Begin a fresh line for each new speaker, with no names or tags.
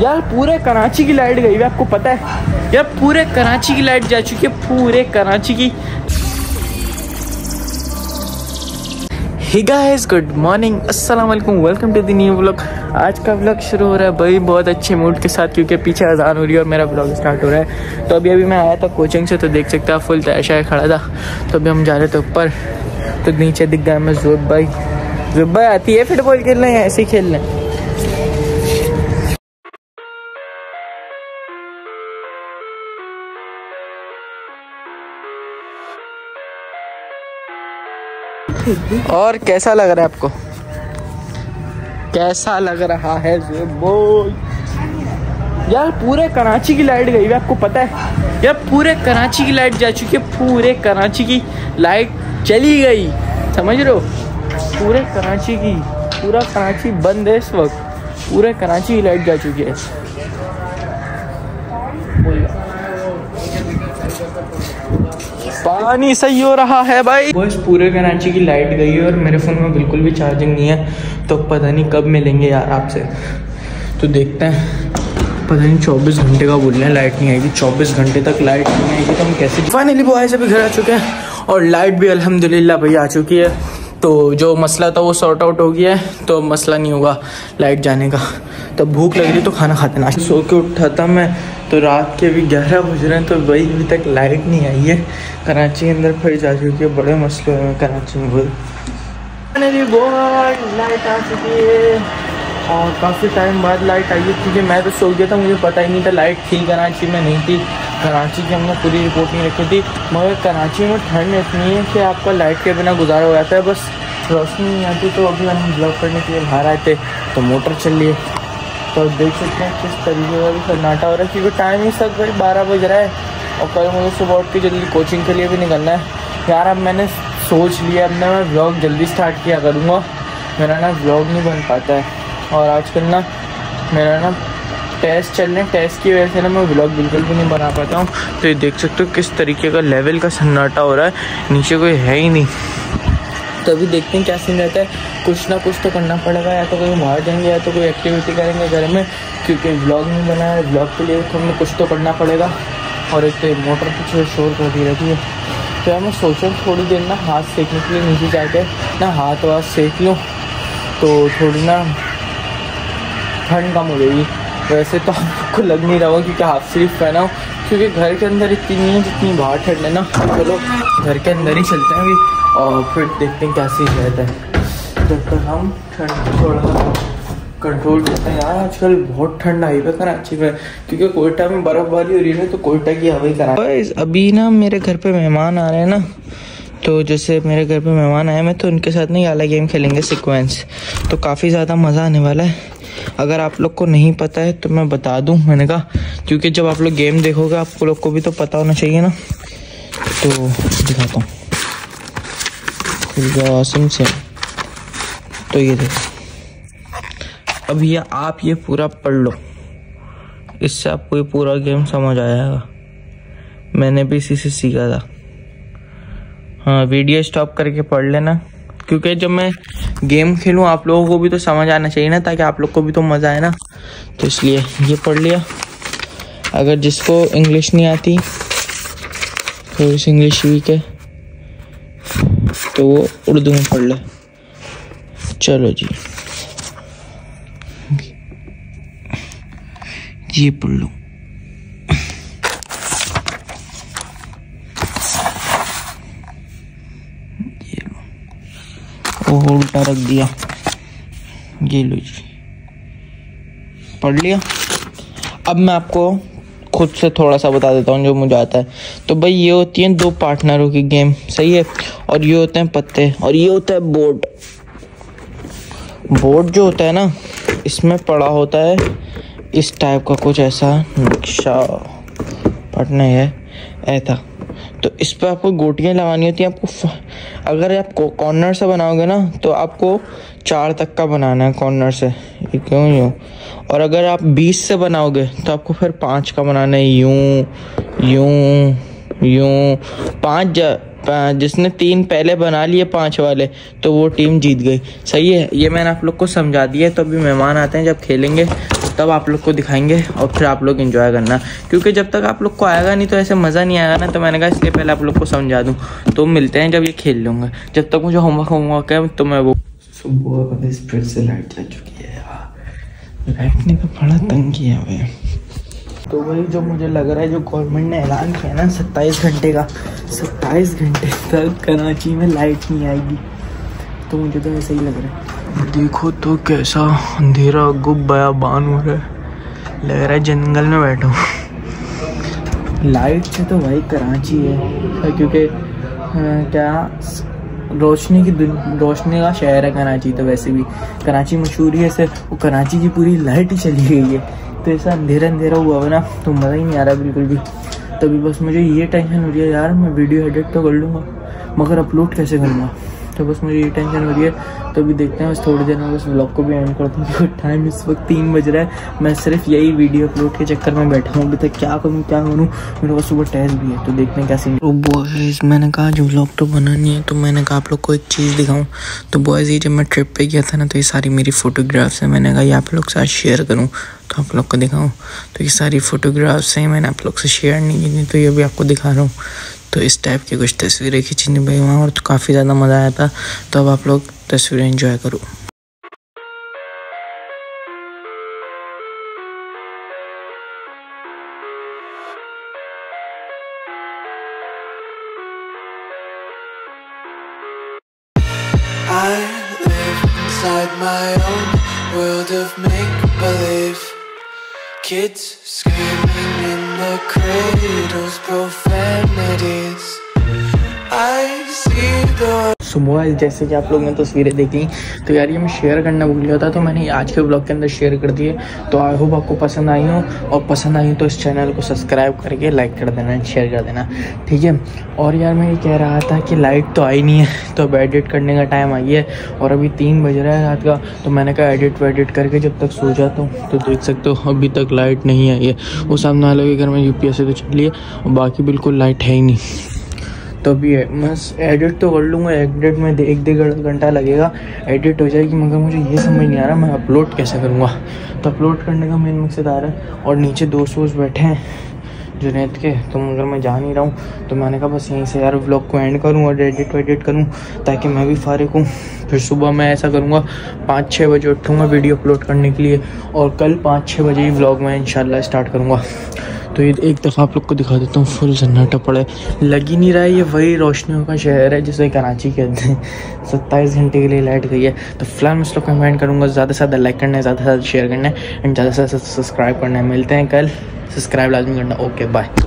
यार पूरे कराची की लाइट गई है, आपको पता है यार, पूरे कराची की लाइट जा चुकी है, पूरे कराची की। हे गाइस, गुड मॉर्निंग, अस्सलाम वालेकुम, welcome to the new vlog. आज का व्लॉग शुरू हो रहा है भाई बहुत अच्छे मूड के साथ, क्योंकि पीछे अजान हो रही है और मेरा व्लॉग स्टार्ट हो रहा है। तो अभी मैं आया था कोचिंग से, तो देख सकते हैं फुल तैशाए खड़ा था। तो अभी हम जा रहे थे ऊपर, तो नीचे दिख गया मैं ज़ुब भाई आती है फुटबॉल खेलने या ऐसे ही खेलने। और कैसा लग रहा है आपको, कैसा लग रहा है बोल? यार पूरे कराची की लाइट गई है, आपको पता है यार, पूरे कराची की लाइट जा चुकी है, पूरे कराची की लाइट चली गई, समझ रहे हो? पूरे कराची की, पूरा कराची बंद है इस वक्त, पूरे कराची की लाइट जा चुकी है। पानी सही हो रहा है भाई। बस पूरे कराची की लाइट गई है और मेरे फ़ोन में बिल्कुल भी चार्जिंग नहीं है, तो पता नहीं कब मिलेंगे यार आपसे। तो देखते हैं, पता नहीं 24 घंटे का बोल रहे हैं लाइट नहीं आएगी, 24 घंटे तक लाइट नहीं आएगी तो हम कैसे। फाइनली बॉय से भी घर आ चुके हैं और लाइट भी अल्हम्दुलिल्लाह भाई आ चुकी है। तो जो मसला था वो सॉर्ट आउट हो गया है, तो मसला नहीं होगा लाइट जाने का। तो भूख लग रही तो खाना खाते ना। सो के उठा था मैं, तो रात के भी 11 बज रहे हैं, तो भाई अभी तक लाइट नहीं आई है कराची के अंदर, फिर जा चुकी है, बड़े मसले हुए हैं कराची में भाई। लाइट आ चुकी है और काफ़ी टाइम बाद लाइट आई है, क्योंकि मैं तो सो गया था, मुझे पता ही नहीं था लाइट थी कराची में, नहीं थी। कराची की हमने पूरी रिपोर्ट नहीं रखी थी, मगर कराची में ठंड इतनी है कि आपका लाइट के बिना गुजारा हो जाता है, बस रोशनी नहीं आती। तो अभी हम ब्लॉग करने के लिए बाहर आए थे, तो मोटर चल रही है, तो देख सकते हैं किस तरीके का भी सन्नाटा हो रहा है, क्योंकि टाइम इस वक्त भाई 12 बज रहा है और कल मुझे सुबह उठ के जल्दी कोचिंग के लिए भी निकलना है यार। अब मैंने सोच लिया, अब मैं व्लॉग जल्दी स्टार्ट किया करूँगा, मेरा ना व्लॉग नहीं बन पाता है। और आजकल ना मेरा ना टेस्ट चल रहे हैं, टेस्ट की वजह से ना मैं व्लॉग बिल्कुल भी नहीं बना पाता हूँ। तो ये देख सकते हो किस तरीके का लेवल का सन्नाटा हो रहा है, नीचे कोई है ही नहीं। तो अभी देखते हैं क्या सीन रहता है, कुछ ना कुछ तो करना पड़ेगा, या तो कहीं बाहर जाएंगे या तो कोई एक्टिविटी करेंगे घर में, क्योंकि व्लॉग नहीं बना है। व्लॉग के लिए तो हमें कुछ तो करना पड़ेगा। और एक तो मोटर पीछे शोर करती रहती है, तो मैं सोच रहा हूँ थोड़ी देर ना हाथ सेकने के लिए नीचे जाके ना हाथ वाथ सेक लूँ, तो थोड़ी ना ठंड कम हो जाएगी। वैसे तो आपको लग नहीं रहा होगा क्योंकि हाफ स्लीव पहना हो, क्योंकि घर के अंदर इतनी नहीं है जितनी बाहर ठंड है ना। चलो घर के अंदर ही चलते हैं अभी और फिर देखते हैं क्या सीन रहता है, जब तक हम ठंड थोड़ा सा कंट्रोल करते हैं। यार आजकल बहुत ठंड आई है कराची में, क्योंकि कोयटा में बर्फबारी हो रही है, तो कोयटा की हवा ही करा। अभी ना मेरे घर पे मेहमान आ रहे हैं ना, तो जैसे मेरे घर पे मेहमान आए मैं, तो उनके साथ नहीं वाला गेम खेलेंगे सीक्वेंस, तो काफ़ी ज़्यादा मज़ा आने वाला है। अगर आप लोग को नहीं पता है तो मैं बता दूं, मैंने कहा, क्योंकि जब आप लोग गेम देखोगे आप लोग को भी तो पता होना चाहिए ना। तो दिखाता हूँ आसम से, तो ये देखो, अब ये आप ये पूरा पढ़ लो, इससे आपको ये पूरा गेम समझ आएगा। मैंने भी इसी से सीखा था। हाँ, वीडियो स्टॉप करके पढ़ लेना, क्योंकि जब मैं गेम खेलूँ आप लोगों को भी तो समझ आना चाहिए ना, ताकि आप लोग को भी तो मज़ा आए ना। तो इसलिए ये पढ़ लिया। अगर जिसको इंग्लिश नहीं आती, तो इस इंग्लिश वीक है, तो वो उर्दू में पढ़ ले। चलो जी, ये पढ़ लो। उल्टा रख दिया, ये लो जी, पढ़ लिया। अब मैं आपको खुद से थोड़ा सा बता देता हूँ जो मुझे आता है। तो भाई ये होती हैं 2 पार्टनरों की गेम, सही है, और ये होते हैं पत्ते, और ये होता है बोर्ड। बोर्ड जो होता है ना, इसमें पड़ा होता है इस टाइप का कुछ ऐसा नक्शा, पढ़ना है ऐसा। तो इस पर आपको गोटियाँ लगानी होती हैं। आपको अगर आप कॉर्नर से बनाओगे ना, तो आपको 4 तक का बनाना है कॉर्नर से, क्यों यूँ। और अगर आप 20 से बनाओगे तो आपको फिर 5 का बनाना है, यूँ यूँ यूँ। 5 जिसने 3 पहले बना लिए 5 वाले, तो वो टीम जीत गई। सही है, ये मैंने आप लोग को समझा दिया है। तो अभी मेहमान आते हैं, जब खेलेंगे तब आप लोग को दिखाएंगे और फिर आप लोग एंजॉय करना, क्योंकि जब तक आप लोग को आएगा नहीं तो ऐसे मज़ा नहीं आएगा ना। तो मैंने कहा इसलिए पहले आप लोग को समझा दूँ। तो मिलते हैं जब ये खेल लूँगा, जब तक मुझे होमवर्क है तो मैं वो सुबह फिर से लाइट जा चुकी है यार, लाइट ने तो बड़ा तंग किया हुआ है। तो वही जो मुझे लग रहा है जो गवर्नमेंट ने ऐलान किया ना 27 घंटे का, 27 घंटे तक कराची में लाइट नहीं आएगी, तो मुझे तो ऐसा ही लग रहा है। देखो तो कैसा अंधेरा गुब बयाबान हो रहा है, लग रहा है जंगल में बैठा हूँ। लाइट से तो वही कराची है, क्योंकि क्या रोशनी का शहर है कराची। तो वैसे भी कराची मशहूर है से वो कराची की पूरी लाइट ही चली गई है, तो ऐसा अंधेरा हुआ है ना, तो मज़ा ही नहीं आ रहा बिल्कुल भी। तभी बस मुझे ये टेंशन हो रही है यार, मैं वीडियो एडिट तो कर लूँगा मगर अपलोड कैसे करूँगा, तो बस मुझे ये टेंशन हो रही है। तो अभी देखते हैं, बस थोड़ी देर में बस व्लॉग को भी एंड करता हूँ। टाइम इस वक्त 3 बज रहा है, मैं सिर्फ यही वीडियो अपलोड के चक्कर में बैठा हूँ। अभी तक क्या करूँ, मेरे पास सुबह टेस्ट भी है, तो देखते हैं क्या सीन। तो बॉयज़ मैंने कहा जो व्लॉग तो बनानी है, तो मैंने कहा आप लोग को एक चीज़ दिखाऊँ। तो बॉयज़ ये जब मैं ट्रिप पे गया था ना, तो ये सारी मेरी फ़ोटोग्राफ्स हैं, मैंने कहा ये आप लोग के साथ शेयर करूँ, तो आप लोग को दिखाऊँ। तो ये सारी फ़ोटोग्राफ्स हैं, मैंने आप लोग से शेयर नहीं की थी, तो ये भी आपको दिखा रहा हूँ। तो इस टाइप की कुछ तस्वीरें खींची भाई वहाँ, और तो काफ़ी ज़्यादा मज़ा आया था। तो अब आप लोग तस्वीरें एंजॉय करो। I live inside my own world of make-believe. Kids screaming in the cradles, profanities. I see the सुबह जैसे कि आप लोग ने तस्वीरें देखी, तो यार ये मैं शेयर करना भूल गया था, तो मैंने आज के ब्लॉग के अंदर शेयर कर दिए। तो आई होप आपको पसंद आई हो, और पसंद आई तो इस चैनल को सब्सक्राइब करके लाइक कर देना, शेयर कर देना, ठीक है। और यार मैं ये कह रहा था कि लाइट तो आई नहीं है, तो अब एडिट करने का टाइम आई है, और अभी 3 बज रहा है रात का। तो मैंने कहा एडिट करके जब तक सो जाता हूँ। तो देख सकते हो अभी तक लाइट नहीं आई है। वो सामने वाले के घर में UPS से तो चली है, और बाकी बिल्कुल लाइट है ही नहीं। तो अभी मैं एडिट तो कर लूँगा, एडिट में 1-1.5 घंटा लगेगा, एडिट हो जाएगी, मगर मुझे ये समझ नहीं आ रहा मैं अपलोड कैसे करूँगा। तो अपलोड करने का मेन मकसद आ रहा है, और नीचे दोस्त बैठे हैं जुनैद के, तो मगर मैं जा नहीं रहा हूँ। तो मैंने कहा बस यहीं से यार व्लॉग को एंड करूँ और एडिट करूँ, ताकि मैं भी फारिग हूँ। फिर सुबह मैं ऐसा करूँगा 5-6 बजे उठूँगा वीडियो अपलोड करने के लिए, और कल 5-6 बजे ही व्लॉग मैं इंशाल्लाह स्टार्ट करूँगा। तो ये एक दफ़ा आप लोग को दिखा देता हूँ, फुल सन्नाटा पड़ा है, लग ही नहीं रहा है। ये वही रोशनियों का शहर है जिसे कराची कहते हैं। 27 घंटे के लिए लाइट गई है। तो फिलहाल मैं इस लोग कमेंट करूँगा, ज़्यादा से ज़्यादा लाइक करना है, ज़्यादा से ज़्यादा शेयर करना है, एंड ज़्यादा से ज़्यादा सब्सक्राइब करना है। मिलते हैं कल, सब्सक्राइब लाजमी करना। Okay bye.